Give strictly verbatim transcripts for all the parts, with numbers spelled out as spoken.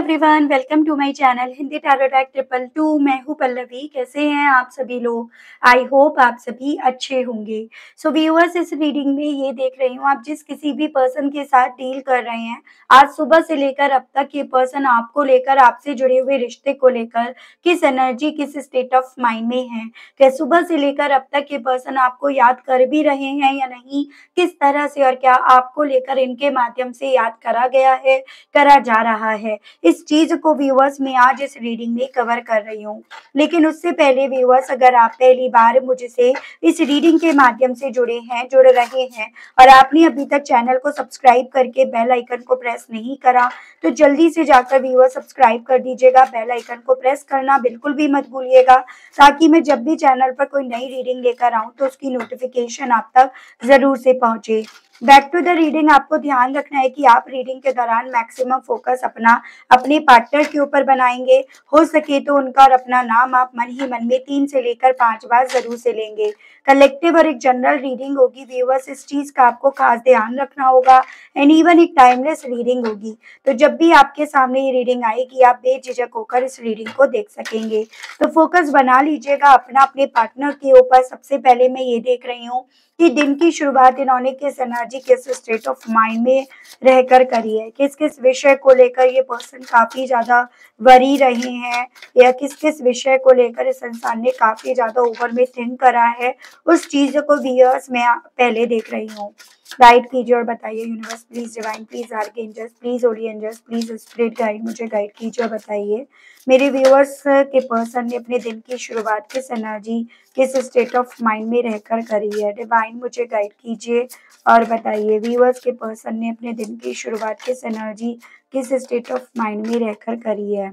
Everyone, welcome to my channel Hindi tarot deck triple two. मैं हूँ पल्लवी। कैसे हैं आप सभी लोग? आई होप आप सभी अच्छे होंगे। सो व्यूअर्स, इस रीडिंग में ये देख रही हूँ, आप जिस किसी भी पर्सन के साथ डील कर रहे हैं, आज सुबह से लेकर अब तक ये पर्सन आपको लेकर, आपसे जुड़े हुए रिश्ते को लेकर किस एनर्जी, किस स्टेट ऑफ माइंड में है। क्या सुबह से लेकर अब तक ये पर्सन आपको याद कर भी रहे हैं या नहीं, किस तरह से और क्या आपको लेकर इनके माध्यम से याद करा गया है, करा जा रहा है। इस चीज को व्यूअर्स मैं आज इस रीडिंग में कवर कर रही हूँ। लेकिन उससे पहले व्यूअर्स, अगर आप पहली बार मुझसे इस रीडिंग के माध्यम से जुड़े हैं, जुड़ रहे हैं और आपने अभी तक चैनल को सब्सक्राइब करके बेल आइकन को प्रेस नहीं करा, तो जल्दी से जाकर व्यूअर्स सब्सक्राइब कर दीजिएगा। बेल आइकन को प्रेस करना बिल्कुल भी मत भूलिएगा, ताकि मैं जब भी चैनल पर कोई नई रीडिंग लेकर आऊँ तो उसकी नोटिफिकेशन आप तक जरूर से पहुंचे। बैक टू द रीडिंग, आपको ध्यान रखना है कि आप रीडिंग के दौरान मैक्सिमम फोकस अपना अपने पार्टनर के ऊपर बनाएंगे। हो सके तो उनका और अपना नाम आप मन ही मन में तीन से लेकर पांच बार जरूर से लेंगे। कलेक्टिव और एक जनरल रीडिंग होगी व्यूअर्स, इस चीज का आपको खास ध्यान रखना होगा। एंड इवन एक टाइमलेस रीडिंग होगी, तो जब भी आपके सामने ये रीडिंग आएगी आप बेझिझक होकर इस रीडिंग को देख सकेंगे। तो फोकस बना लीजिएगा अपना अपने पार्टनर के ऊपर। सबसे पहले मैं ये देख रही हूँ कि दिन की शुरुआत इन्होंने किस एनर्जी, किस स्टेट ऑफ माइंड में रहकर करी है, किस किस विषय को लेकर ये पर्सन काफी ज्यादा वरी रहे हैं, या किस किस विषय को लेकर इस इंसान ने काफी ज्यादा ओवर में थिंक करा है, उस चीज को व्यूअर्स मैं पहले देख रही हूँ। गाइड कीजिए और बताइए universe please, divine please, archangels please, holy angels please, spirit guide, मुझे गाइड कीजिए और बताइए मेरे व्यूअर्स के पर्सन ने अपने दिन की शुरुआत किस एनर्जी, किस स्टेट ऑफ माइंड में रहकर करी है। डिवाइन मुझे गाइड कीजिए और बताइए व्यूअर्स के पर्सन ने अपने दिन की शुरुआत किस एनर्जी, किस स्टेट ऑफ माइंड में रहकर करी है।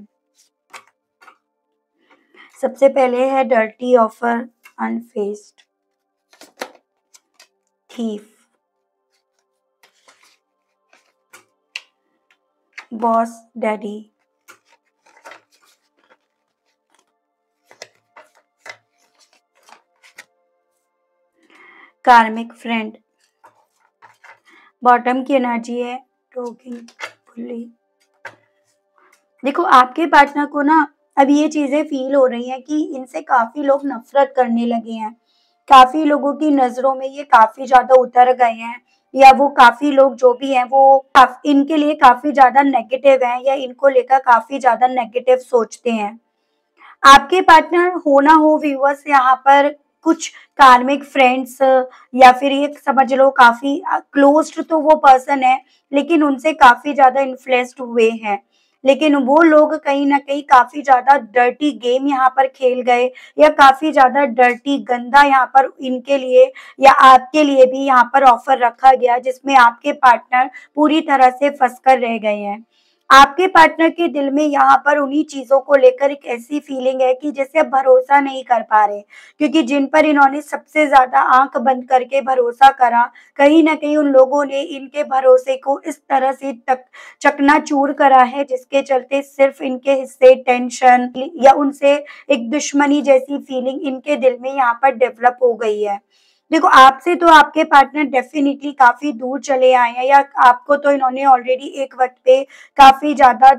सबसे पहले है dirty offer, unfazed, thief, boss daddy, karmic friend, bottom की एनर्जी है टोकिंग फुल्ली। देखो, आपके पार्टनर को ना अब ये चीजें फील हो रही हैं कि इनसे काफी लोग नफरत करने लगे हैं, काफी लोगों की नजरों में ये काफी ज्यादा उतर गए हैं, या वो काफी लोग जो भी हैं वो काफ- इनके लिए काफी ज्यादा नेगेटिव हैं, या इनको लेकर काफी ज्यादा नेगेटिव सोचते हैं। आपके पार्टनर हो ना हो व्यूअर्स, यहाँ पर कुछ कार्मिक फ्रेंड्स, या फिर ये समझ लो काफी क्लोज्ड तो वो पर्सन है, लेकिन उनसे काफी ज्यादा इन्फ्लुएंस्ड हुए हैं। लेकिन वो लोग कहीं ना कहीं काफी ज्यादा डर्टी गेम यहाँ पर खेल गए, या काफी ज्यादा डर्टी गंदा यहाँ पर इनके लिए या आपके लिए भी यहाँ पर ऑफर रखा गया, जिसमें आपके पार्टनर पूरी तरह से फंस कर रह गए हैं। आपके पार्टनर के दिल में यहाँ पर उन्हीं चीजों को लेकर एक ऐसी फीलिंग है कि जैसे अब भरोसा नहीं कर पा रहे, क्योंकि जिन पर इन्होंने सबसे ज्यादा आंख बंद करके भरोसा करा, कहीं ना कहीं उन लोगों ने इनके भरोसे को इस तरह से तक चकनाचूर करा है, जिसके चलते सिर्फ इनके हिस्से टेंशन या उनसे एक दुश्मनी जैसी फीलिंग इनके दिल में यहाँ पर डेवलप हो गई है। देखो, आपसे तो आपके पार्टनर डेफिनेटली काफी दूर चले आए हैं, या आपको तो इन्होंने ऑलरेडी एक वक्त पे काफी ज्यादा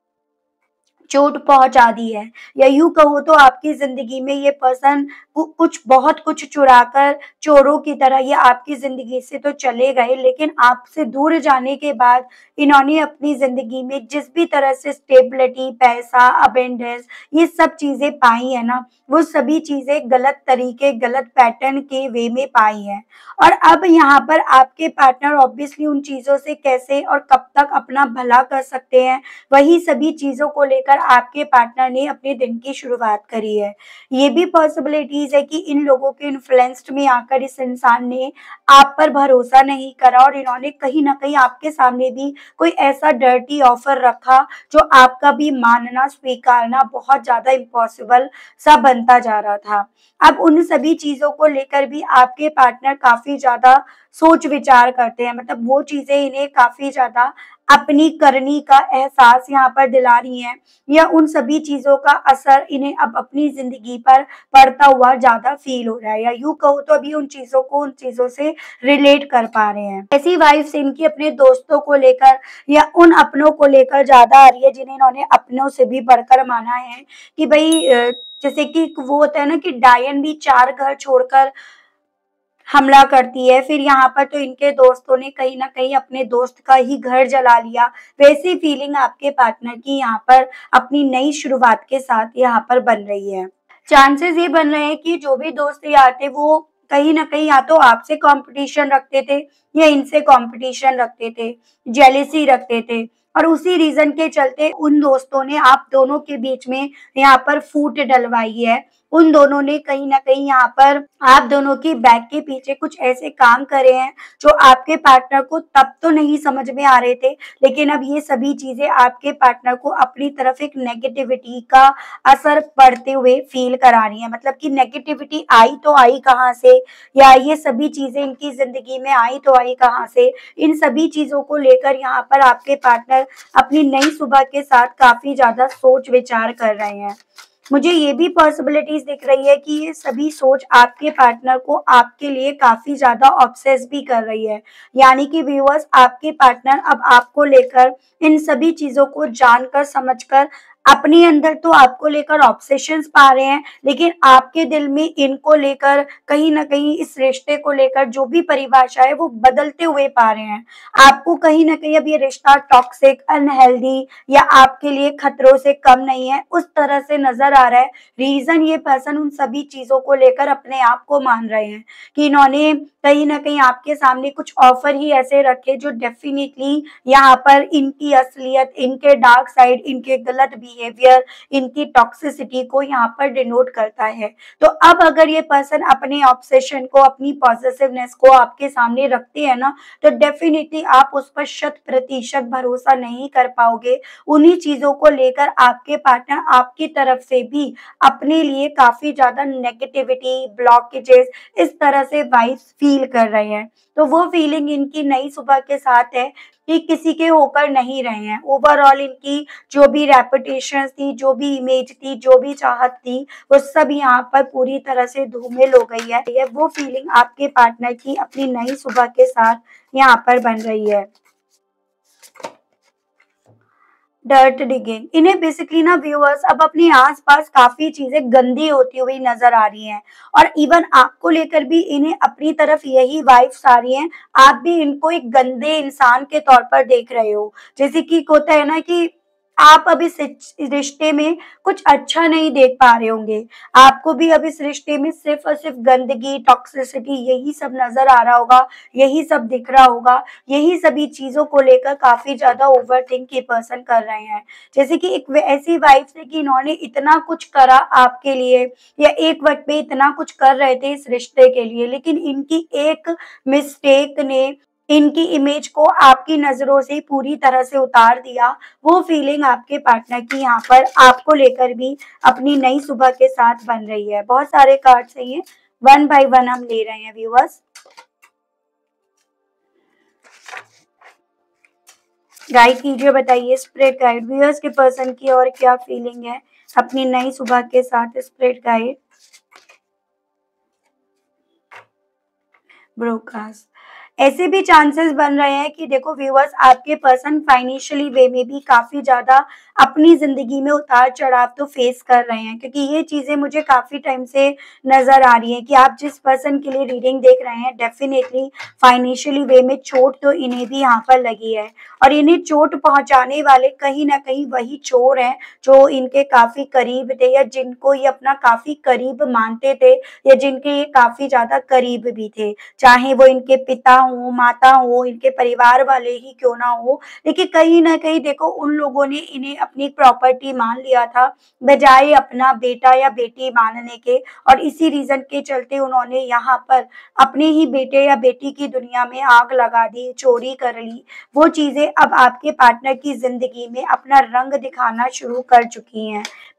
चोट पहुंचा दी है, या यूं कहो तो आपकी जिंदगी में ये पर्सन कुछ बहुत कुछ चुराकर चोरों की तरह ये आपकी जिंदगी से तो चले गए, लेकिन आपसे दूर जाने के बाद इन्होंने अपनी जिंदगी में जिस भी तरह से स्टेबिलिटी, पैसा, अबेंडेंस, ये सब चीजें पाई है ना, वो सभी चीजें गलत तरीके, गलत पैटर्न के वे में पाई है। और अब यहाँ पर आपके पार्टनर ऑब्वियसली उन चीजों से कैसे और कब तक अपना भला कर सकते हैं, वही सभी चीजों को लेकर आपके पार्टनर ने अपने दिन की शुरुआत करी है। ये भी पॉसिबिलिटीज है कि इन लोगों के इन्फ्लुएंस्ड में आकर इस इंसान ने आप पर भरोसा नहीं करा, और इन्होंने कहीं ना कहीं आपके सामने भी कोई ऐसा डर्टी ऑफर रखा जो आपका भी मानना, स्वीकारना बहुत ज्यादा इम्पॉसिबल सा बनता जा रहा था। अब उन सभी चीजों को लेकर भी आपके पार्टनर काफी ज्यादा सोच विचार करते हैं, मतलब वो चीजें इन्हें काफी ज्यादा अपनी करनी का एहसास यहाँ पर दिला रही हैं, या उन सभी चीजों का असर इन्हें अब अपनी जिंदगी पर पड़ता हुआ ज्यादा फील हो रहा है, या यूं कहो तो अभी उन चीजों को उन चीजों से रिलेट कर पा रहे हैं। ऐसी वाइब्स इनकी अपने दोस्तों को लेकर या उन अपनों को लेकर ज्यादा आ रही है जिन्हें इन्होंने अपनों से भी बढ़कर माना है, कि भाई अ, जैसे कि वो होता है ना कि डायन भी चार घर छोड़कर हमला करती है, फिर यहाँ पर तो इनके दोस्तों ने कहीं न कहीं अपने दोस्त का ही घर जला लिया। वैसी फीलिंग आपके पार्टनर की यहाँ पर अपनी नई शुरुआत के साथ यहाँ पर बन रही है। चांसेस ये बन रहे हैं कि जो भी दोस्त ये आते वो कहीं न कहीं या तो आपसे कॉम्पिटिशन रखते थे या इनसे कॉम्पिटिशन रखते थे, जेलसी रखते थे, और उसी रीज़न के चलते उन दोस्तों ने आप दोनों के बीच में यहाँ पर फूट डलवाई है। उन दोनों ने कहीं न कहीं यहाँ पर आप दोनों की बैक के पीछे कुछ ऐसे काम करे हैं, जो आपके पार्टनर को तब तो नहीं समझ में आ रहे थे, लेकिन अब ये सभी चीज़ें आपके पार्टनर को अपनी तरफ एक नेगेटिविटी का असर पड़ते हुए फ़ील करा रही हैं। मतलब कि नेगेटिविटी आई तो आई कहाँ से, या ये सभी चीज़ें इनकी ज़िंदगी में आई तो आई कहाँ से? इन सभी चीज़ों को लेकर यहाँ पर आपके पार्टनर अपनी नई सुबह के साथ काफ़ी ज़्यादा सोच विचार कर रहे हैं। मुझे ये भी पॉसिबिलिटीज दिख रही है कि ये सभी सोच आपके पार्टनर को आपके लिए काफी ज्यादा ऑब्सेस भी कर रही है, यानी कि व्यूअर्स आपके पार्टनर अब आपको लेकर इन सभी चीजों को जानकर समझकर अपने अंदर तो आपको लेकर ऑब्सेशंस पा रहे हैं, लेकिन आपके दिल में इनको लेकर कहीं न कहीं इस रिश्ते को लेकर जो भी परिभाषा है वो बदलते हुए पा रहे हैं। आपको कहीं न कहीं अब ये रिश्ता टॉक्सिक, अनहेल्दी या आपके लिए खतरों से कम नहीं है, उस तरह से नज़र आ रहा है। रीज़न ये पर्सन उन सभी चीज़ों को लेकर अपने आप को मान रहे हैं कि इन्होंने कहीं न कहीं आपके सामने कुछ ऑफ़र ही ऐसे रखे जो डेफ़िनिटली यहाँ पर इनकी असलियत, इनके डार्क साइड, इनके गलत बिहेवियर, इनकी टॉक्सिसिटी को यहाँ पर डिनोट करता है। तो अब अगर ये पर्सन अपने ऑब्सेशन को, अपनी पॉसेसिवनेस को आपके सामने रखते हैं ना, तो डेफ़िनिटली आप उस पर शत प्रतिशत भरोसा नहीं कर पाओगे। उन्हीं चीज़ों को लेकर आपके पार्टनर आपकी तरफ से भी अपने लिए काफ़ी ज़्यादा नेगेटिविटी, ब्लॉकेजेस इस तरह से वाइब्स फ़ील कर रहे हैं। तो वो फीलिंग इनकी नई सुबह के साथ है कि किसी के होकर नहीं रहे हैं। ओवरऑल इनकी जो भी रेपुटेशंस थी, जो भी इमेज थी, जो भी चाहत थी, वो सब यहाँ पर पूरी तरह से धूमिल हो गई है। ये वो फीलिंग आपके पार्टनर की अपनी नई सुबह के साथ यहाँ पर बन रही है। डर्ट डिगिंग, इन्हें बेसिकली ना व्यूअर्स अब अपने आसपास काफी चीजें गंदी होती हुई नजर आ रही हैं, और इवन आपको लेकर भी इन्हें अपनी तरफ यही वाइब्स आ रही हैं। आप भी इनको एक गंदे इंसान के तौर पर देख रहे हो, जैसे कि होता है ना कि आप अब इस रिश्ते में कुछ अच्छा नहीं देख पा रहे होंगे। आपको भी अब इस रिश्ते में सिर्फ और सिर्फ गंदगी, टॉक्सिसिटी यही सब नजर आ रहा होगा, यही सब दिख रहा होगा। यही सभी चीजों को लेकर काफी ज्यादा ओवरथिंक ये पर्सन कर रहे हैं। जैसे कि एक ऐसी वाइब्स है कि इन्होंने इतना कुछ करा आपके लिए, या एक वक्त पे इतना कुछ कर रहे थे इस रिश्ते के लिए, लेकिन इनकी एक मिस्टेक ने इनकी इमेज को आपकी नजरों से पूरी तरह से उतार दिया। वो फीलिंग आपके पार्टनर की यहाँ पर आपको लेकर भी अपनी नई सुबह के साथ बन रही है। बहुत सारे कार्ड्स हैं, ये वन बाय वन हम ले रहे हैं व्यूअर्स। गाइड कीजिए, बताइए स्प्रेड गाइड व्यूअर्स के पर्सन की और क्या फीलिंग है अपनी नई सुबह के साथ। स्प्रेड गाइड ब्रोकास्ट, ऐसे भी चांसेस बन रहे हैं कि देखो व्यूअर्स आपके पर्सन फाइनेंशियली वे में भी काफी ज्यादा अपनी जिंदगी में उतार चढ़ाव तो फेस कर रहे हैं, क्योंकि ये चीजें मुझे काफी टाइम से नजर आ रही है कि आप जिस पर्सन के लिए रीडिंग देख रहे हैं डेफिनेटली फाइनेंशियली वे में चोट तो इन्हें भी यहाँ पर लगी है, और इन्हें चोट पहुंचाने वाले कहीं ना कहीं वही चोर हैं जो इनके काफी करीब थे, या जिनको ये अपना काफी करीब मानते थे, या जिनके ये काफी ज्यादा करीब भी थे, चाहे वो इनके पिता हो, माता हो, इनके परिवार वाले ही क्यों ना हो। लेकिन कहीं ना कहीं देखो उन लोगों ने इन्हें अपनी प्रॉपर्टी मान लिया था बजाय अपना बेटा या बेटी मानने के, और इसी रीजन के चलते उन्होंने यहाँ पर अपने ही बेटे या बेटी की दुनिया में आग लगा दी, चोरी कर ली। वो चीजें अब आपके पार्टनर की जिंदगी में अपना रंग दिखाना शुरू कर चुकी हैं।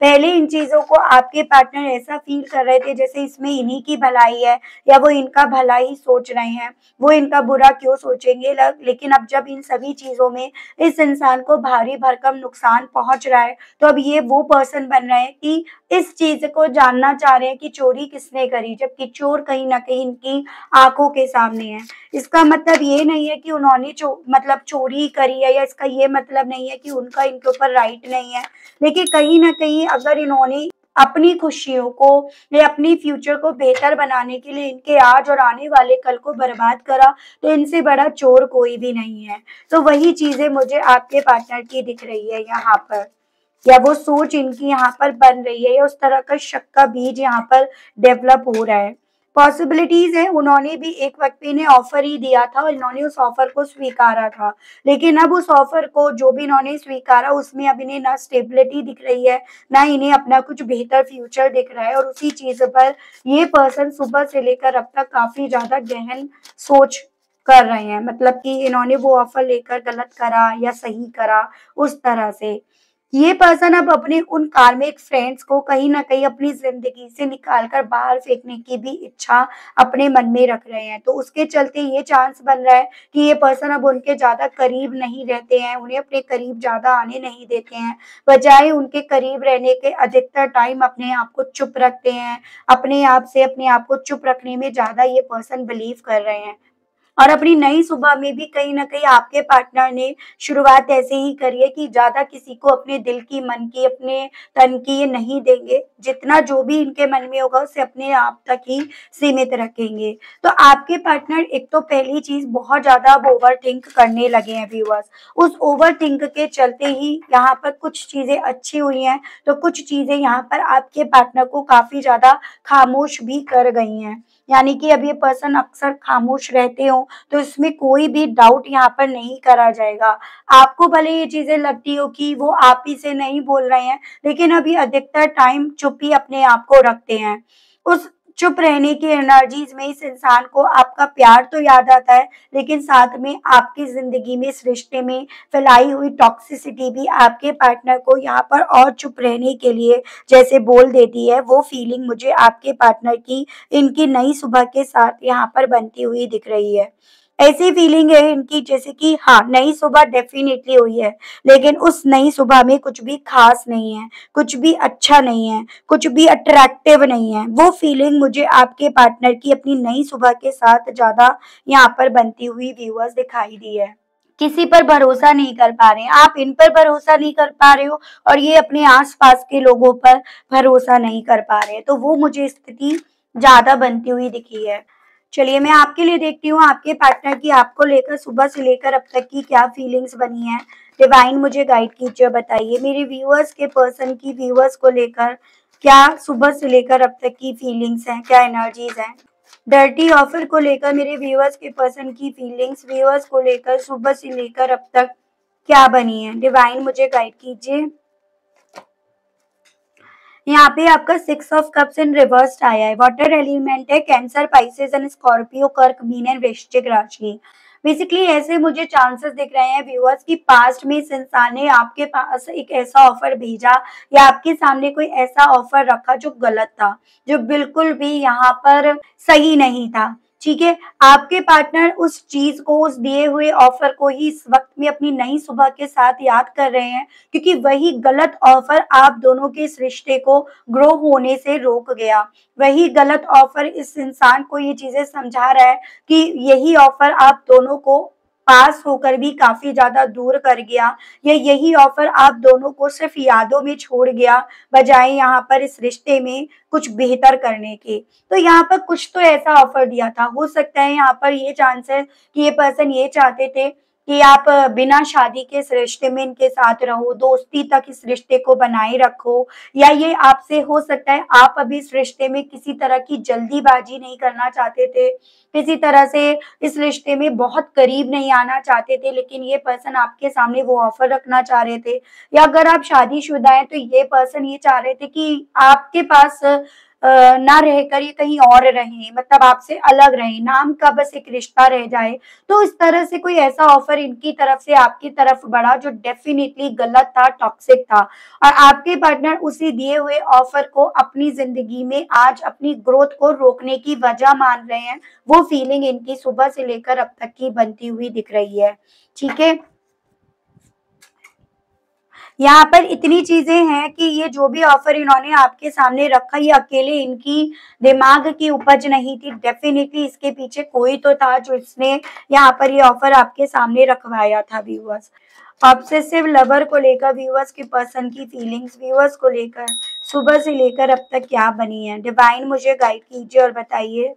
पहले इन चीज़ों को आपके पार्टनर ऐसा फ़ील कर रहे थे जैसे इसमें इन्हीं की भलाई है या वो इनका भला ही सोच रहे हैं, वो इनका बुरा क्यों सोचेंगे। ल लेकिन अब जब इन सभी चीज़ों में इस इंसान को भारी भरकम नुकसान पहुँच रहा है, तो अब ये वो पर्सन बन रहे हैं कि इस चीज़ को जानना चाह रहे हैं कि चोरी किसने करी, जबकि चोर कहीं न कहीं इनकी आँखों के सामने है। इसका मतलब ये नहीं है कि उन्होंने चो मतलब चोरी करी है, या इसका ये मतलब नहीं है कि उनका इनके ऊपर राइट नहीं है। लेकिन कहीं न कहीं अगर इन्होंने अपनी खुशियों को या अपनी फ्यूचर को बेहतर बनाने के लिए इनके आज और आने वाले कल को बर्बाद करा, तो इनसे बड़ा चोर कोई भी नहीं है। तो वही चीज़ें मुझे आपके पार्टनर की दिख रही है यहाँ पर, या वो सोच इनकी यहाँ पर बन रही है, या उस तरह का शक का बीज यहाँ पर डेवलप हो रहा है। पॉसिबिलिटीज़ है, उन्होंने भी एक वक़्त पे इन्हें ऑफ़र ही दिया था और इन्होंने उस ऑफ़र को स्वीकारा था। लेकिन अब उस ऑफ़र को जो भी इन्होंने स्वीकारा उसमें अब इन्हें ना स्टेबिलिटी दिख रही है, ना इन्हें अपना कुछ बेहतर फ्यूचर दिख रहा है, और उसी चीज़ पर ये पर्सन सुबह से लेकर अब तक काफ़ी ज़्यादा गहन सोच कर रहे हैं। मतलब कि इन्होंने वो ऑफ़र लेकर गलत करा या सही करा, उस तरह से। ये पर्सन अब अपने उन कार्मिक फ्रेंड्स को कहीं न कहीं अपनी ज़िंदगी से निकाल कर बाहर फेंकने की भी इच्छा अपने मन में रख रहे हैं। तो उसके चलते ये चांस बन रहा है कि ये पर्सन अब उनके ज़्यादा करीब नहीं रहते हैं, उन्हें अपने करीब ज़्यादा आने नहीं देते हैं। बजाए उनके करीब रहने के अधिकतर टाइम अपने आप को चुप रखते हैं, अपने आप से अपने आप को चुप रखने में ज़्यादा ये पर्सन बिलीव कर रहे हैं। और अपनी नई सुबह में भी कहीं न कहीं आपके पार्टनर ने शुरुआत ऐसे ही करी है कि ज़्यादा किसी को अपने दिल की, मन की, अपने तन की ये नहीं देंगे। जितना जो भी इनके मन में होगा उसे अपने आप तक ही सीमित रखेंगे। तो आपके पार्टनर एक तो पहली चीज़ बहुत ज़्यादा अब ओवरथिंक करने लगे हैं व्यूअर्स। उस ओवरथिंक के चलते ही यहाँ पर कुछ चीज़ें अच्छी हुई हैं, तो कुछ चीज़ें यहाँ पर आपके पार्टनर को काफ़ी ज़्यादा खामोश भी कर गई हैं। यानी कि अब ये पर्सन अक्सर खामोश रहते हों, तो इसमें कोई भी डाउट यहाँ पर नहीं करा जाएगा। आपको भले ये चीज़ें लगती हो कि वो आप ही से नहीं बोल रहे हैं, लेकिन अभी अधिकतर टाइम चुप ही अपने आप को रखते हैं। उस चुप रहने की एनर्जीज़ में इस इंसान को आपका प्यार तो याद आता है, लेकिन साथ में आपकी ज़िंदगी में, इस रिश्ते में फैलाई हुई टॉक्सिसिटी भी आपके पार्टनर को यहाँ पर और चुप रहने के लिए जैसे बोल देती है। वो फीलिंग मुझे आपके पार्टनर की इनकी नई सुबह के साथ यहाँ पर बनती हुई दिख रही है। ऐसी फीलिंग है इनकी जैसे कि हाँ, नई सुबह डेफ़िनिटली हुई है, लेकिन उस नई सुबह में कुछ भी ख़ास नहीं है, कुछ भी अच्छा नहीं है, कुछ भी अट्रैक्टिव नहीं है। वो फीलिंग मुझे आपके पार्टनर की अपनी नई सुबह के साथ ज़्यादा यहाँ पर बनती हुई व्यूअर्स दिखाई दी है। किसी पर भरोसा नहीं कर पा रहे हैं, आप इन पर भरोसा नहीं कर पा रहे हो और ये अपने आस-पास के लोगों पर भरोसा नहीं कर पा रहे हैं, तो वो मुझे स्थिति ज़्यादा बनती हुई दिखी है। चलिए मैं आपके लिए देखती हूँ आपके पार्टनर की आपको लेकर सुबह से लेकर अब तक की क्या फीलिंग्स बनी हैं। डिवाइन मुझे गाइड कीजिए, बताइए मेरे व्यूअर्स के पर्सन की व्यूअर्स को लेकर क्या सुबह से लेकर अब तक की फीलिंग्स हैं, क्या एनर्जीज़ हैं। डर्टी ऑफर को लेकर मेरे व्यूअर्स के पर्सन की फीलिंग्स, व्यूअर्स को लेकर सुबह से लेकर अब तक क्या बनी है। डिवाइन मुझे गाइड कीजिए। यहाँ पे आपका six of cups in reversed आया है। वाटर एलिमेंट है, Cancer, Pisces and Scorpio, Kark, Meen and Vrishchik राशि। बेसिकली ऐसे मुझे चांसेस दिख रहे हैं व्यूअर्स की पास्ट में इस इंसान ने आपके पास एक ऐसा ऑफर भेजा या आपके सामने कोई ऐसा ऑफर रखा जो गलत था, जो बिल्कुल भी यहाँ पर सही नहीं था। ठीक है, आपके पार्टनर उस चीज को, उस दिए हुए ऑफर को ही इस वक्त में अपनी नई सुबह के साथ याद कर रहे हैं, क्योंकि वही गलत ऑफर आप दोनों के इस रिश्ते को ग्रो होने से रोक गया। वही गलत ऑफर इस इंसान को ये चीजें समझा रहा है कि यही ऑफर आप दोनों को पास होकर भी काफी ज्यादा दूर कर गया, या यही ऑफर आप दोनों को सिर्फ यादों में छोड़ गया, बजाय यहाँ पर इस रिश्ते में कुछ बेहतर करने के। तो यहाँ पर कुछ तो ऐसा ऑफर दिया था। हो सकता है यहाँ पर ये चांस है कि ये पर्सन ये चाहते थे कि आप बिना शादी के इस रिश्ते में इनके साथ रहो, दोस्ती तक इस रिश्ते को बनाए रखो, या ये आपसे हो सकता है आप अभी इस रिश्ते में किसी तरह की जल्दीबाजी नहीं करना चाहते थे, किसी तरह से इस रिश्ते में बहुत करीब नहीं आना चाहते थे, लेकिन ये पर्सन आपके सामने वो ऑफर रखना चाह रहे थे। या अगर आप शादीशुदा हैं तो ये पर्सन ये चाह रहे थे कि आपके पास अ, ना रहकर ये कहीं और रहें, मतलब आपसे अलग रहें, नाम का बस एक रिश्ता रह जाए। तो इस तरह से कोई ऐसा ऑफर इनकी तरफ से आपकी तरफ बढ़ा जो डेफिनिटली गलत था, टॉक्सिक था, और आपके पार्टनर उसी दिए हुए ऑफर को अपनी जिंदगी में आज अपनी ग्रोथ को रोकने की वजह मान रहे हैं। वो फीलिंग इनकी सुबह से लेकर अब तक की बनती हुई दिख रही है। ठीक है, यहाँ पर इतनी चीजें हैं कि ये जो भी ऑफर इन्होंने आपके सामने रखा, ये अकेले इनकी दिमाग की उपज नहीं थी, डेफिनेटली इसके पीछे कोई तो था जो इसने यहाँ पर ये ऑफर आपके सामने रखवाया था। व्यूअर्स, ऑब्सेसिव लवर को लेकर व्यूअर्स की पर्सन की फीलिंग्स व्यूअर्स को लेकर सुबह से लेकर अब तक क्या बनी है, डिवाइन मुझे गाइड कीजिए और बताइए।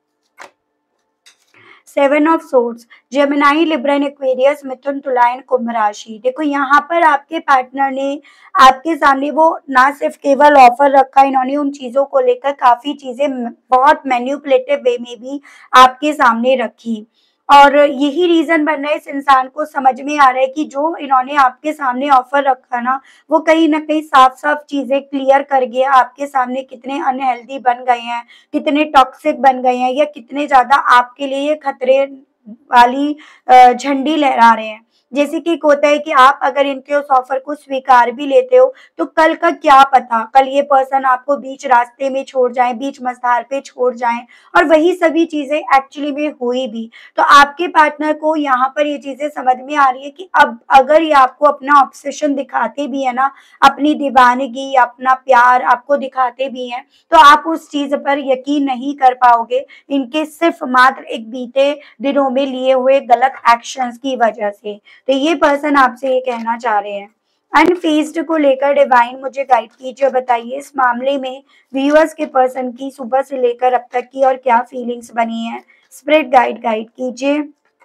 Seven of swords, Gemini, Libra and Aquarius, Mithun, Tula and कुंभ राशि। देखो यहाँ पर आपके पार्टनर ने आपके सामने वो ना सिर्फ केवल ऑफर रखा, इन्होंने उन चीजों को लेकर काफी चीजें म- बहुत मैन्युपुलेटिव वे में भी आपके सामने रखी, और यही रीजन बन रहा है इस इंसान को समझ में आ रहा है कि जो इन्होंने आपके सामने ऑफर रखा ना, वो कहीं ना कहीं साफ साफ चीजें क्लियर कर गया आपके सामने, कितने अनहेल्दी बन गए हैं, कितने टॉक्सिक बन गए हैं, या कितने ज्यादा आपके लिए ये खतरे वाली अ, झंडी लहरा रहे हैं। जैसे कि एक होता है कि आप अगर इनके उस ऑफर को स्वीकार भी लेते हो, तो कल का क्या पता, कल ये पर्सन आपको बीच रास्ते में छोड़ जाए, बीच मझधार पे छोड़ जाए, और वही सभी चीजें एक्चुअली में हुई भी। तो आपके पार्टनर को यहाँ पर ये चीजें समझ में आ रही है कि अब अगर ये आपको अपना ऑब्सेशन दिखाते भी है ना, अपनी दीवानगी, अपना प्यार आपको दिखाते भी हैं, तो आप उस चीज पर यकीन नहीं कर पाओगे, इनके सिर्फ मात्र एक बीते दिनों में लिए हुए गलत एक्शंस की वजह से। तो ये पर्सन आपसे ये कहना चाह रहे हैं। अनफेज्ड को लेकर डिवाइन मुझे गाइड कीजिए और बताइए इस मामले में व्यूअर्स के पर्सन की सुबह से लेकर अब तक की और क्या फीलिंग्स बनी है। स्प्रिट गाइड गाइड कीजिए।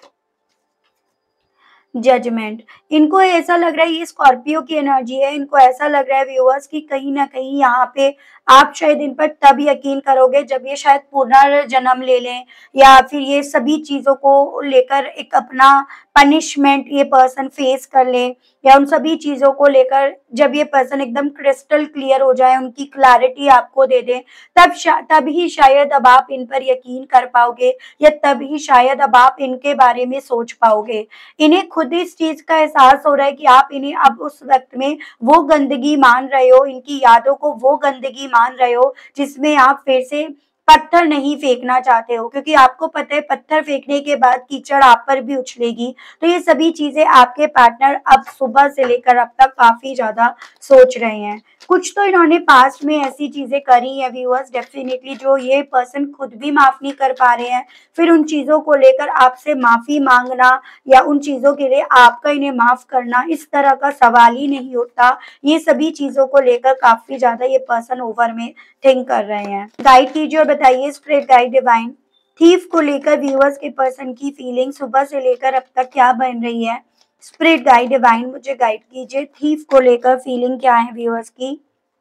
जजमेंट, इनको ऐसा लग रहा है ये स्कॉर्पियो की एनर्जी है, इनको ऐसा लग रहा है व्यूअर्स की कहीं ना कहीं यहाँ पे आप शायद इन पर तब यकीन करोगे जब ये शायद पुनर्जन्म ले लें, या फिर ये सभी चीजों को लेकर एक अपना पनिशमेंट ये पर्सन फेस कर ले, या उन सभी चीजों को लेकर जब ये पर्सन एकदम क्रिस्टल क्लियर हो जाए, उनकी क्लैरिटी आपको दे दे, तब शा, तब ही शायद अब आप इन पर यकीन कर पाओगे, या तब ही शायद अब आप इनके बारे में सोच पाओगे। इन्हें खुद इस चीज का एहसास हो रहा है कि आप इन्हें अब उस वक्त में वो गंदगी मान रहे हो, इनकी यादों को वो गंदगी मान रहे हो जिसमें आप फिर से पत्थर नहीं फेंकना चाहते हो, क्योंकि आपको पता है पत्थर फेंकने के बाद कीचड़ आप पर भी उछलेगी। तो ये सभी चीजें आपके पार्टनर अब सुबह से लेकर अब तक काफी ज्यादा सोच रहे हैं। कुछ तो इन्होंने पास्ट में ऐसी चीजें करी है व्यूअर्स, डेफिनेटली जो ये पर्सन खुद भी माफ नहीं कर पा रहे हैं, फिर उन चीजों को लेकर आपसे माफी मांगना, या उन चीजों के लिए आपका इन्हें माफ करना, इस तरह का सवाल ही नहीं उठता। ये सभी चीजों को लेकर काफी ज्यादा ये पर्सन ओवर में थिंक कर रहे हैं। गाइड कीजिए और बताइए स्पिरिट गाइड डिवाइन, थीफ को लेकर व्यूअर्स के पर्सन की फीलिंग सुबह से लेकर अब तक क्या बन रही है। स्पिरिट गाइड डिवाइन मुझे गाइड कीजिए, थीफ को लेकर फीलिंग क्या है व्यूअर्स की।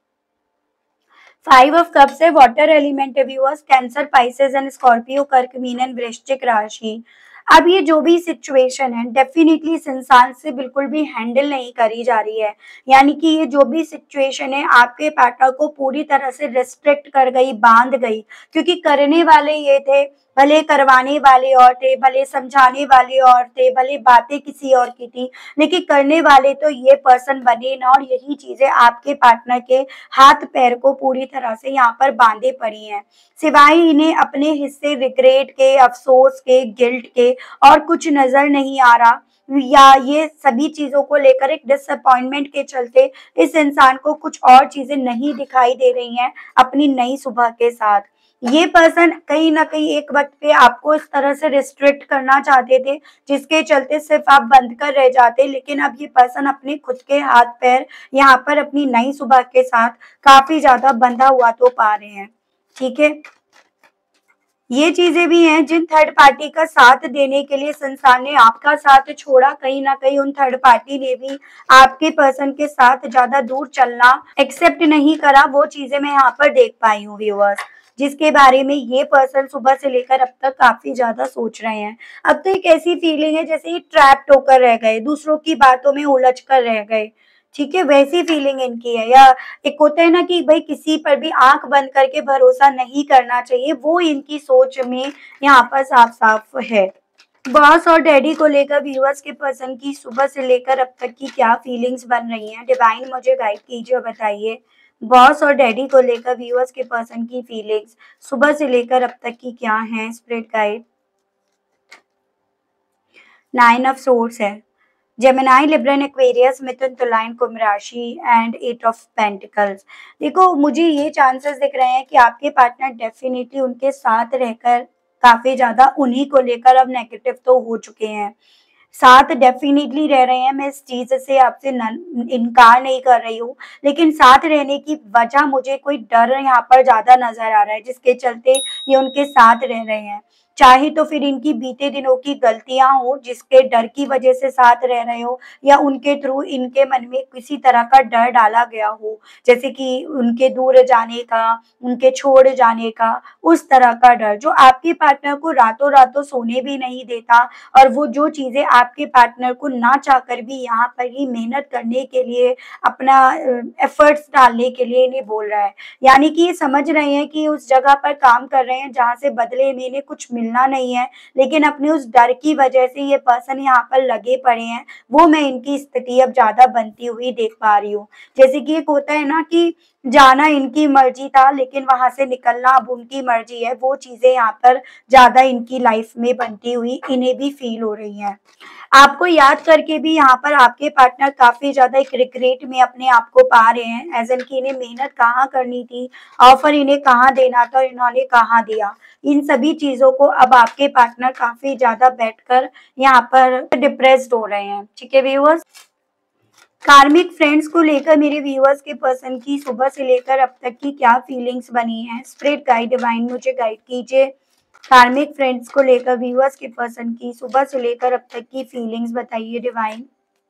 फाइव ऑफ कप्स है, वाटर एलिमेंट है viewers, Cancer, Pisces and Scorpio, Kark, Meen and Vrishchik राशि। अब ये जो भी सिचुएशन है डेफिनेटली इस इंसान से बिल्कुल भी हैंडल नहीं करी जा रही है, यानी कि ये जो भी सिचुएशन है आपके पार्टनर को पूरी तरह से रिस्ट्रिक्ट कर गई, बांध गई, क्योंकि करने वाले ये थे, भले करवाने वाले और थे, भले समझाने वाले और थे, भले बातें किसी और की थी, लेकिन करने वाले तो ये पर्सन बने ना, और यही चीजें आपके पार्टनर के हाथ पैर को पूरी तरह से यहाँ पर बांधे पड़ी हैं। सिवाय इन्हें अपने हिस्से रिग्रेट के, अफसोस के, गिल्ट के और कुछ नजर नहीं आ रहा, या ये सभी चीजों को लेकर एक डिसअपॉइंटमेंट के चलते इस इंसान को कुछ और चीजें नहीं दिखाई दे रही हैं अपनी नई सुबह के साथ। ये पर्सन कहीं ना कहीं एक वक्त पे आपको इस तरह से रिस्ट्रिक्ट करना चाहते थे जिसके चलते सिर्फ आप बंद कर रह जाते, लेकिन अब ये पर्सन अपने खुद के हाथ पैर यहाँ पर अपनी नई सुबह के साथ काफी ज्यादा बंधा हुआ तो पा रहे हैं। ठीक है, ये चीजें भी हैं जिन थर्ड पार्टी का साथ देने के लिए संसार ने आपका साथ छोड़ा, कहीं ना कहीं उन थर्ड पार्टी ने भी आपके पर्सन के साथ ज्यादा दूर चलना एक्सेप्ट नहीं करा। वो चीजें मैं यहाँ पर देख पाई हूँ व्यूअर्स, जिसके बारे में ये पर्सन सुबह से लेकर अब तक काफी ज्यादा सोच रहे हैं। अब तो एक ऐसी फीलिंग है जैसे ये ट्रैप्ड होकर रह गए, दूसरों की बातों में उलझ कर रह गए। ठीक है, वैसी फीलिंग इनकी है। या एक होता है ना कि भाई किसी पर भी आँख बंद करके भरोसा नहीं करना चाहिए, वो इनकी सोच में यहाँ पर साफ-साफ है। बॉस और डैडी को लेकर व्यूअर्स के पर्सन की सुबह से लेकर अब तक की क्या फीलिंग्स बन रही हैं? डिवाइन मुझे गाइड कीजिए और बताइए। बॉस और डैडी को लेकर व्यूअर्स के पर्सन की फीलिंग्स सुबह से लेकर अब तक की क्या हैं? Spirit guide. Nine of swords है। जेमिनी, लिब्रन, एक्वेरियस, मिथुन, तुलाइन, कुंभ राशि एंड एट ऑफ पेंटिकल्स। देखो, मुझे ये चांसेस दिख रहे हैं कि आपके पार्टनर डेफिनिटली उनके साथ रहकर काफी ज्यादा उन्हीं को लेकर अब नेगेटिव तो हो चुके हैं। साथ डेफिनिटली रह रहे हैं, मैं इस चीज से आपसे नन- इनकार नहीं कर रही हूँ, लेकिन साथ रहने की वजह मुझे कोई डर यहाँ पर ज्यादा नजर आ रहा है जिसके चलते ये उनके साथ रह रहे हैं। चाहे तो फिर इनकी बीते दिनों की गलतियां हो जिसके डर की वजह से साथ रह रहे हो, या उनके थ्रू इनके मन में किसी तरह का डर डाला गया हो, जैसे कि उनके दूर जाने का, उनके छोड़ जाने का, उस तरह का डर जो आपके पार्टनर को रातों रातों सोने भी नहीं देता, और वो जो चीजें आपके पार्टनर को ना चाहकर भी यहाँ पर ही मेहनत करने के लिए, अपना एफर्ट्स डालने के लिए इन्हें बोल रहा है। यानी कि ये समझ रहे हैं कि उस जगह पर काम कर रहे हैं जहाँ से बदले में इन्हें कुछ मिलना नहीं है, लेकिन अपने उस डर की वजह से ये पर्सन यहाँ पर लगे पड़े हैं। वो मैं इनकी स्थिति अब ज्यादा बनती हुई देख पा रही हूँ। जैसे कि एक होता है ना कि जाना इनकी मर्जी था लेकिन वहां से निकलना अब उनकी मर्जी है, वो चीजें यहाँ पर ज्यादा इनकी लाइफ में बनती हुई इन्हें भी फील हो रही हैं। आपको याद करके भी यहाँ पर आपके पार्टनर काफी ज्यादा एक रिग्रेट में अपने आप को पा रहे हैं, एज एन की इन्हें मेहनत कहाँ करनी थी, ऑफर इन्हें कहाँ देना था, इन्होंने कहाँ दिया। इन सभी चीजों को अब आपके पार्टनर काफी ज्यादा बैठकर यहाँ पर डिप्रेस्ड हो रहे हैं। ठीक है व्यूअर्स, कार्मिक फ्रेंड्स को लेकर मेरे व्यूअर्स के पर्सन की सुबह से लेकर अब तक की क्या फीलिंग्स बनी हैं? स्पिरिट गाइड, डिवाइन मुझे गाइड कीजिए। कार्मिक फ्रेंड्स को लेकर व्यूअर्स के पर्सन की सुबह से लेकर अब तक की फीलिंग्स बताइए डिवाइन।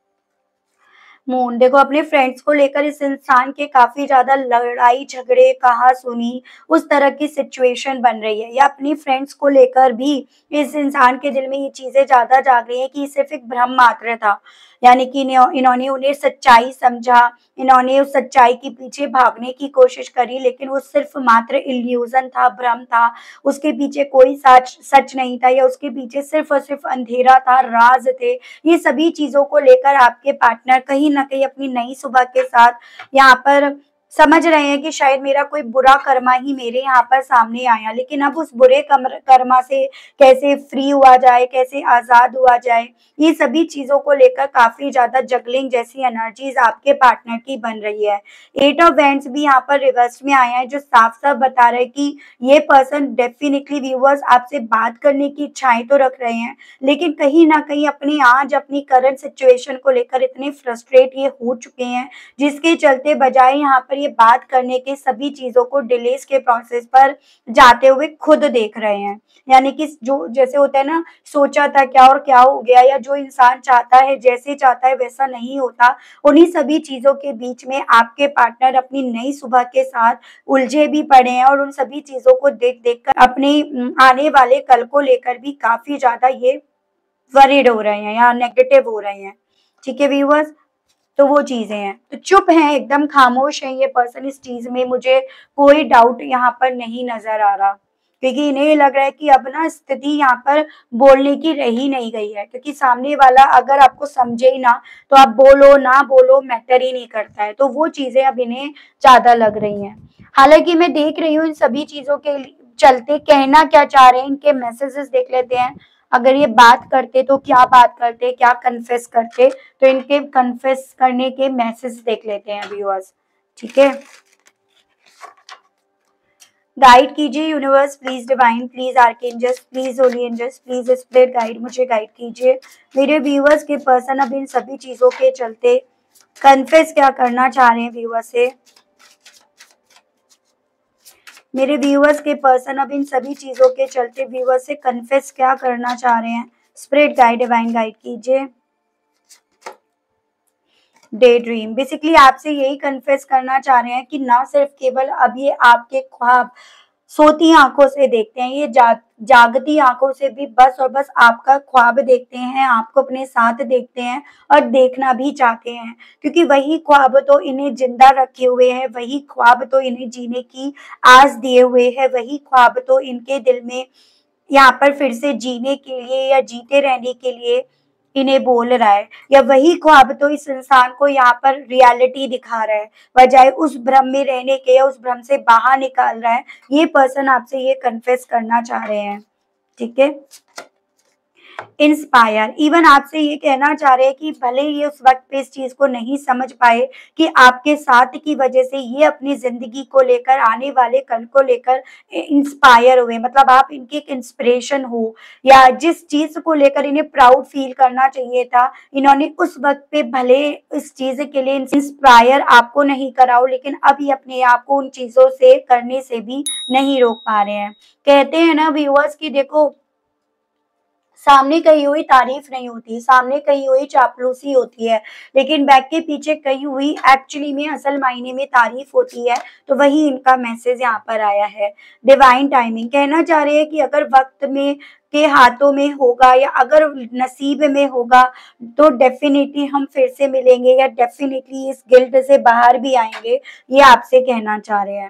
मून, देखो अपने फ्रेंड्स को लेकर इस इंसान के काफी ज्यादा लड़ाई झगड़े, कहा सुनी, उस तरह की सिचुएशन बन रही है, या अपनी फ्रेंड्स को लेकर भी इस इंसान के दिल में ये चीजें ज्यादा जाग रही है कि सिर्फ एक भ्रम मात्र था। यानी कि इन्हें- इन्होंने उन्हें सच्चाई समझा, इन्होंने उस सच्चाई के पीछे भागने की कोशिश करी, लेकिन वो सिर्फ मात्र इल्यूजन था, भ्रम था। उसके पीछे कोई सच सच नहीं था, या उसके पीछे सिर्फ और सिर्फ अंधेरा था, राज थे। ये सभी चीजों को लेकर आपके पार्टनर कहीं ना कहीं अपनी नई सुबह के साथ यहाँ पर समझ रहे हैं कि शायद मेरा कोई बुरा कर्मा ही मेरे यहाँ पर सामने आया, लेकिन अब उस बुरे कमर- कर्मा से कैसे फ्री हुआ जाए, कैसे आजाद हुआ जाए, ये सभी चीजों को लेकर काफी ज्यादा जगलिंग जैसी एनर्जीज आपके पार्टनर की बन रही है। एट ऑफ वैंड्स भी यहाँ पर रिवर्स में आया है, जो साफ साफ बता रहा है कि ये पर्सन डेफिनेटली व्यूअर्स आपसे बात करने की इच्छाएं तो रख रहे हैं, लेकिन कहीं ना कहीं अपनी आज अपनी करंट सिचुएशन को लेकर इतने फ्रस्ट्रेट ये हो चुके हैं, जिसके चलते बजाय यहाँ पर ये बात करने के सभी चीजों को डिलेस के प्रोसेस पर जाते हुए खुद देख रहे हैं। यानी कि जो जैसे होता है ना, सोचा था क्या और क्या हो गया, या जो इंसान चाहता है जैसे चाहता है वैसा नहीं होता, उन्हीं सभी चीजों के बीच में आपके पार्टनर अपनी नई सुबह के साथ उलझे भी पड़े हैं, और उन सभी चीजों को देख देख कर अपने अम, आने वाले कल को लेकर भी काफी ज्यादा ये वरीड हो रहे हैं या नेगेटिव हो रहे हैं। ठीक है व्यूअर्स, तो वो चीजें हैं, तो चुप हैं, एकदम खामोश है ये पर्सन इस चीज में, मुझे कोई डाउट यहाँ पर नहीं नजर आ रहा, क्योंकि इन्हें लग रहा है कि अब ना स्थिति यहाँ पर बोलने की रही नहीं गई है, क्योंकि सामने वाला अगर आपको समझे ही ना तो आप बोलो ना बोलो मैटर ही नहीं करता है, तो वो चीजें अब इन्हें ज्यादा लग रही हैं। हालांकि मैं देख रही हूँ इन सभी चीजों के चलते कहना क्या चाह रहे हैं, इनके मैसेजेस देख लेते हैं। अगर ये बात करते तो क्या बात करते, क्या कन्फेस करते, तो इनके कन्फेस करने के मैसेज देख लेते हैं व्यूअर्स। ठीक है, गाइड कीजिए universe, please divine, please archangels, please holy angels, please spirit guide, मुझे गाइड कीजिए। मेरे व्यूअर्स के पर्सन अब इन सभी चीजों के चलते कन्फेस क्या करना चाह रहे हैं व्यूअर्स से। मेरे व्यूअर्स के पर्सन अब इन सभी चीजों के चलते व्यूअर्स से कन्फेस क्या करना चाह रहे हैं। स्पिरिट गाइड, डिवाइन गाइड कीजिए। डे ड्रीम, बेसिकली आपसे यही कन्फेस करना चाह रहे हैं कि ना सिर्फ केवल अब ये आपके ख्वाब सोती आंखों से देखते हैं, ये जा, जागती आंखों से भी बस और बस आपका ख्वाब देखते हैं, आपको अपने साथ देखते हैं और देखना भी चाहते हैं, क्योंकि वही ख्वाब तो इन्हें जिंदा रखे हुए हैं, वही ख्वाब तो इन्हें जीने की आस दिए हुए है, वही ख्वाब तो इनके दिल में यहाँ पर फिर से जीने के लिए या जीते रहने के लिए इन्हें बोल रहा है, या वही ख्वाब तो इस इंसान को यहाँ पर रियलिटी दिखा रहा है, बजाय उस भ्रम में रहने के या उस भ्रम से बाहर निकाल रहा है। ये पर्सन आपसे ये कन्फेस करना चाह रहे हैं, ठीक है। इंस्पायर, इवन आपसे ये कहना चाह रहे हैं कि भले ये उस वक्त पे इस चीज को नहीं समझ पाए कि आपके साथ की वजह से ये अपनी जिंदगी को लेकर, आने वाले कल को लेकर इंस्पायर हुए, मतलब आप इनकी एक इंस्पिरेशन हो, या जिस चीज को लेकर इन्हें प्राउड फील करना चाहिए था, इन्होंने उस वक्त पे भले इस चीज के लिए इंस्पायर आपको नहीं कराओ, लेकिन अब ये अपने आप को उन चीजों से करने से भी नहीं रोक पा रहे हैं। कहते हैं ना व्यूअर्स की देखो, सामने कही हुई तारीफ नहीं होती, सामने कही हुई चापलूसी होती है, लेकिन बैक के पीछे कही हुई एक्चुअली में असल मायने में तारीफ होती है। तो वही इनका मैसेज यहाँ पर आया है। डिवाइन टाइमिंग, कहना चाह रहे हैं कि अगर वक्त में के हाथों में होगा या अगर नसीब में होगा तो डेफिनेटली हम फिर से मिलेंगे, या डेफिनेटली इस गिल्ट से बाहर भी आएंगे, ये आपसे कहना चाह रहे हैं।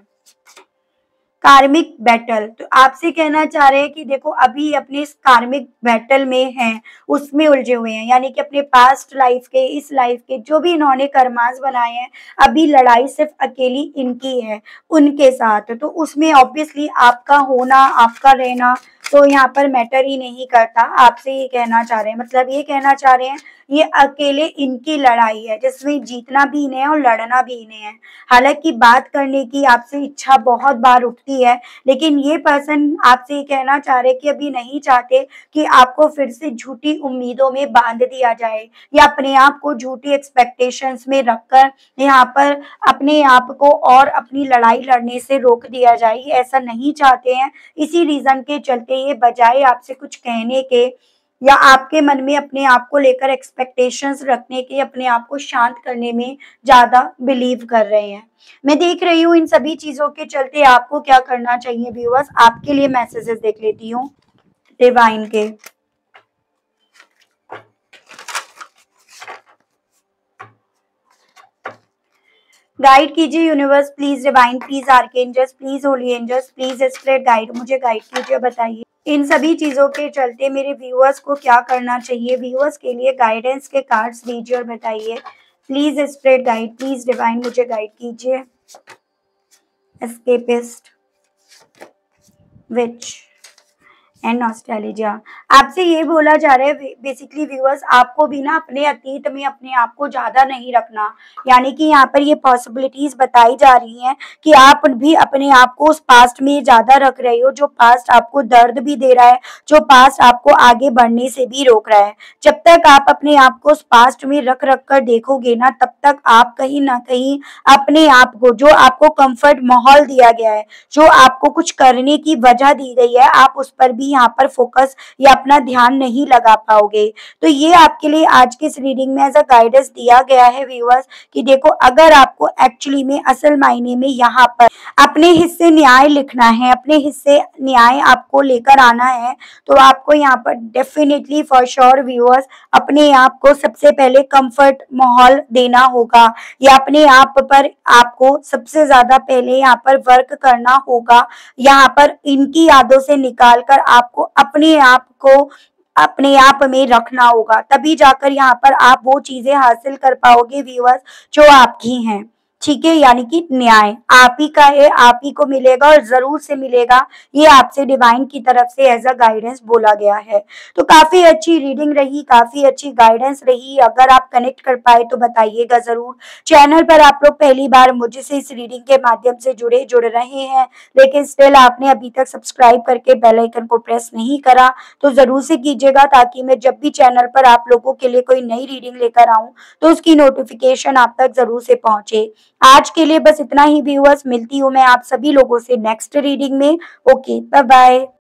कार्मिक बैटल, तो आपसे कहना चाह रहे हैं कि देखो अभी अपने इस कार्मिक बैटल में हैं, उसमें उलझे हुए हैं, यानी कि अपने पास्ट लाइफ के, इस लाइफ के जो भी इन्होंने कर्मास बनाए हैं, अभी लड़ाई सिर्फ अकेली इनकी है उनके साथ। तो उसमें ऑब्वियसली आपका होना, आपका रहना तो यहाँ पर मैटर ही नहीं करता। आपसे ये कहना चाह रहे हैं, मतलब ये कहना चाह रहे हैं ये अकेले इनकी लड़ाई है, जिसमें जीतना भी इन्हें है और लड़ना भी इन्हें है। हालांकि बात करने की आपसे इच्छा बहुत बार उठती है, लेकिन ये पर्सन आपसे ये कहना चाह रहे कि अभी नहीं चाहते कि आपको फिर से झूठी उम्मीदों में बांध दिया जाए, या अपने आप को झूठी एक्सपेक्टेशंस में रखकर यहाँ पर अपने आप को और अपनी लड़ाई लड़ने से रोक दिया जाए। ये ऐसा नहीं चाहते हैं। इसी रीजन के चलते ये बजाय आपसे कुछ कहने के या आपके मन में अपने आप को लेकर एक्सपेक्टेशंस रखने के, अपने आप को शांत करने में ज्यादा बिलीव कर रहे हैं। मैं देख रही हूँ इन सभी चीजों के चलते आपको क्या करना चाहिए व्यूअर्स। आपके लिए मैसेजेस देख लेती हूँ डिवाइन के। गाइड कीजिए universe please, divine please, archangels please, holy angels please, spirit guide, मुझे गाइड कीजिए। बताइए इन सभी चीजों के चलते मेरे व्यूअर्स को क्या करना चाहिए। व्यूअर्स के लिए गाइडेंस के कार्ड्स दीजिए और बताइए please spirit guide, please divine, मुझे गाइड कीजिए। एस्केपिस्ट, विच एंड नॉस्टैल्जिया, आपसे ये बोला जा रहा है बेसिकली व्यूअर्स, आपको भी ना अपने अतीत में अपने आप को ज्यादा नहीं रखना। यानी कि यहाँ पर ये पॉसिबिलिटीज बताई जा रही हैं कि आप भी अपने आप को उस पास्ट में ज्यादा रख रहे हो, जो पास्ट आपको दर्द भी दे रहा है, जो पास्ट आपको आगे बढ़ने से भी रोक रहा है। जब तक आप अपने आप को उस पास्ट में रख रख कर देखोगे ना, तब तक आप कहीं ना कहीं अपने आप को, जो आपको कंफर्ट माहौल दिया गया है, जो आपको कुछ करने की वजह दी गई है, आप उस पर भी यहाँ पर फोकस या अपना ध्यान नहीं लगा पाओगे। तो ये आपके लिए आज के इस रीडिंग में एज अ गाइडेंस दिया गया है व्यूअर्स कि देखो अगर आपको एक्चुअली में असल मायने में यहाँ पर अपने हिस्से न्याय लिखना है, अपने हिस्से न्याय आपको लेकर आना है, तो आपको यहाँ पर डेफिनेटली फॉर श्योर व्यूअर्स अपने आप को सबसे पहले कंफर्ट माहौल देना होगा, या अपने आप पर आपको सबसे ज्यादा पहले यहाँ पर वर्क करना होगा। यहाँ पर इनकी यादों से निकालकर आपको अपने आप को अपने आप में रखना होगा, तभी जाकर यहाँ पर आप वो चीजें हासिल कर पाओगे व्यूअर्स जो आपकी हैं। ठीक है, यानी कि न्याय आप ही का है, आप ही को मिलेगा और जरूर से मिलेगा। ये आपसे डिवाइन की तरफ से एज अ गाइडेंस बोला गया है। तो काफी अच्छी रीडिंग रही, काफी अच्छी गाइडेंस रही। अगर आप कनेक्ट कर पाए तो बताइएगा जरूर। चैनल पर आप लोग पहली बार मुझे से इस रीडिंग के माध्यम से जुड़े जुड़ रहे हैं, लेकिन स्टिल आपने अभी तक सब्सक्राइब करके बेल आइकन को प्रेस नहीं करा तो जरूर से कीजिएगा, ताकि मैं जब भी चैनल पर आप लोगों के लिए कोई नई रीडिंग लेकर आऊं तो उसकी नोटिफिकेशन आप तक जरूर से पहुंचे। आज के लिए बस इतना ही व्यूअर्स, मिलती हूँ मैं आप सभी लोगों से नेक्स्ट रीडिंग में। Okay, bye bye.